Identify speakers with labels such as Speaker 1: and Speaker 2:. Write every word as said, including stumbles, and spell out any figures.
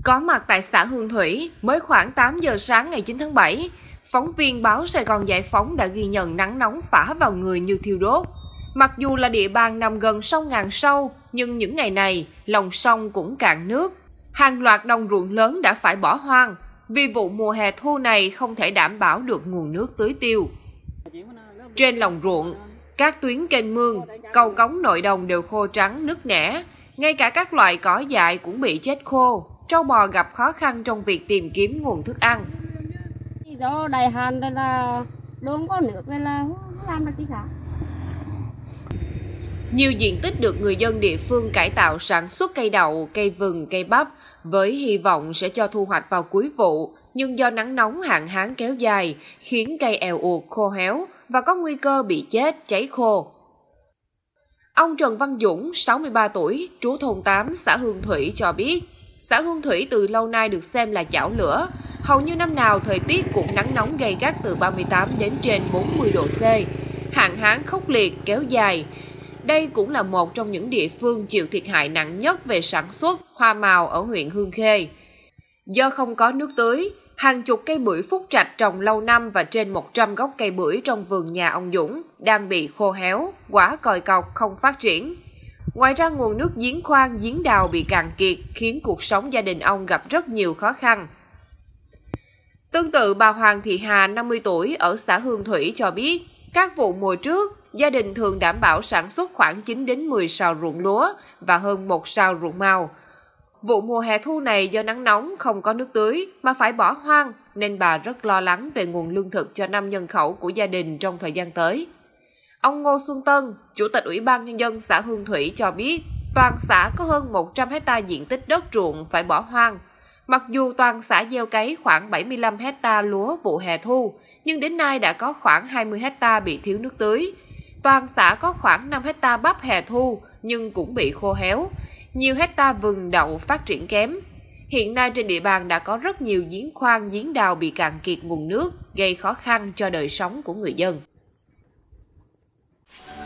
Speaker 1: Có mặt tại xã Hương Thủy, mới khoảng tám giờ sáng ngày chín tháng bảy, phóng viên báo Sài Gòn Giải Phóng đã ghi nhận nắng nóng phả vào người như thiêu đốt. Mặc dù là địa bàn nằm gần sông Ngàn Sâu, nhưng những ngày này, lòng sông cũng cạn nước. Hàng loạt đồng ruộng lớn đã phải bỏ hoang, vì vụ mùa hè thu này không thể đảm bảo được nguồn nước tưới tiêu. Trên lòng ruộng, các tuyến kênh mương, cầu cống nội đồng đều khô trắng nứt nẻ. Ngay cả các loại cỏ dại cũng bị chết khô, trâu bò gặp khó khăn trong việc tìm kiếm nguồn thức ăn.
Speaker 2: Do đại hạn là không có nước nên là không làm được gì cả.
Speaker 1: Nhiều diện tích được người dân địa phương cải tạo sản xuất cây đậu, cây vừng, cây bắp với hy vọng sẽ cho thu hoạch vào cuối vụ, nhưng do nắng nóng hạn hán kéo dài khiến cây èo uột khô héo và có nguy cơ bị chết, cháy khô. Ông Trần Văn Dũng, sáu mươi ba tuổi, trú thôn tám, xã Hương Thủy cho biết, xã Hương Thủy từ lâu nay được xem là chảo lửa. Hầu như năm nào thời tiết cũng nắng nóng gay gắt từ ba mươi tám đến trên bốn mươi độ C, hạn hán khốc liệt kéo dài. Đây cũng là một trong những địa phương chịu thiệt hại nặng nhất về sản xuất hoa màu ở huyện Hương Khê. Do không có nước tưới, hàng chục cây bưởi Phúc Trạch trồng lâu năm và trên một trăm gốc cây bưởi trong vườn nhà ông Dũng đang bị khô héo, quả còi cọc không phát triển. Ngoài ra nguồn nước giếng khoan, giếng đào bị cạn kiệt khiến cuộc sống gia đình ông gặp rất nhiều khó khăn. Tương tự bà Hoàng Thị Hà, năm mươi tuổi, ở xã Hương Thủy cho biết, các vụ mùa trước, gia đình thường đảm bảo sản xuất khoảng chín đến mười sào ruộng lúa và hơn một sào ruộng màu. Vụ mùa hè thu này do nắng nóng không có nước tưới mà phải bỏ hoang nên bà rất lo lắng về nguồn lương thực cho năm nhân khẩu của gia đình trong thời gian tới. Ông Ngô Xuân Tân, Chủ tịch Ủy ban Nhân dân xã Hương Thủy cho biết, toàn xã có hơn một trăm héc ta diện tích đất ruộng phải bỏ hoang. Mặc dù toàn xã gieo cấy khoảng bảy mươi lăm héc ta lúa vụ hè thu, nhưng đến nay đã có khoảng hai mươi héc ta bị thiếu nước tưới. Toàn xã có khoảng năm héc ta bắp hè thu nhưng cũng bị khô héo. Nhiều héc ta vừng đậu phát triển kém. Hiện nay trên địa bàn đã có rất nhiều giếng khoan, giếng đào bị cạn kiệt nguồn nước, gây khó khăn cho đời sống của người dân.